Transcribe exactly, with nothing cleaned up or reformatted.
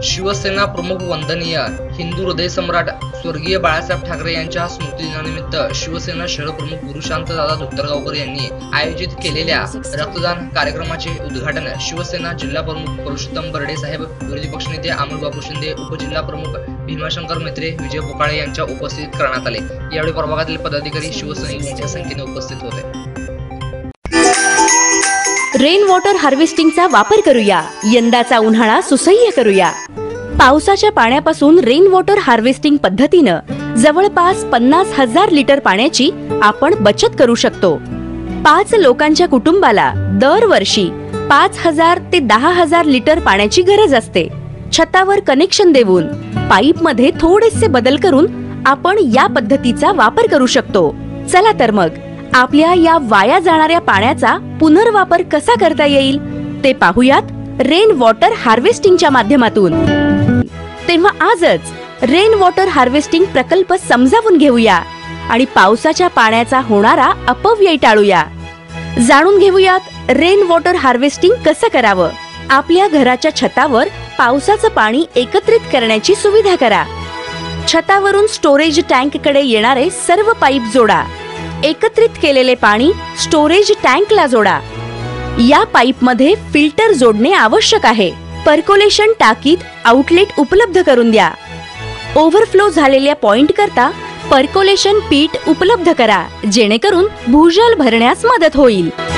शिवसेना प्रमुख वंदनीय हिंदू हृदय सम्राट स्वर्गीय बाळासाहेब ठाकरे यांच्या स्मृतिदिनानिमित्त शिवसेना शहर प्रमुख गुरुशांत दादा धोतरगावकर यांनी आयोजित केलेल्या रक्तदान कार्यक्रमाचे उद्घाटन शिवसेना जिल्हा प्रमुख पुरुषोत्तम बर्डे साहेब, विरोधी पक्षनेते अमोल बापू शिंदे, उपजिल्हा प्रमुख भीमाशंकर मेत्रे, विजय पोकाळे यांच्या उपस्थित करण्यात आले। यावेळी प्रभागातील पदाधिकारी शिवसैनिक मोठ्या संख्येने उपस्थित होते। रेन वॉटर हार्वेस्टिंगचा वापर करूया, यंदाचा उन्हाळा सुसह्य करूया। पावसाच्या पाण्यापासून रेन वॉटर हार्वेस्टिंग पद्धतीनं जवळपास पन्नास हजार लिटर पाण्याची आपण बचत करू शकतो। पाच लोकांच्या कुटुंबाला दरवर्षी पाच हजार ते दहा हजार लिटर पाण्याची गरज असते। छतावर कनेक्शन देऊन पाईप मध्ये थोडेसे बदल करून आपण या पद्धतीचा वापर करू शकतो। चला तर मग आपल्या या वाया जाणाऱ्या पाण्याचा पुनर्वापर कसा करता येईल ते पाहूयात रेन वॉटर हार्वेस्टिंगच्या माध्यमातून। तेव्हा आजच रेन वॉटर हार्वेस्टिंग प्रकल्प समजावून घेऊया आणि पावसाच्या पाण्याचा होणारा अपव्यय टाळूया। जाणून घेऊयात रेन वॉटर हार्वेस्टिंग कसं करावं। आपल्या घराच्या छतावर पावसाचं पाणी एकत्रित करण्याची सुविधा करा। छतावरून स्टोरेज टँक कडे येणारे सर्व पाईप जोडा। एकत्रित केलेले पाणी स्टोरेज टँकला जोडा। या पाईप मध्ये फिल्टर जोडणे आवश्यक आहे। पर्कोलेशन टाकीत आउटलेट उपलब्ध करून द्या। ओव्हरफ्लो झालेल्या पॉइंट करता पर्कोलेशन पीठ उपलब्ध करा, जेणेकरून भूजल भरण्यास मदत होईल।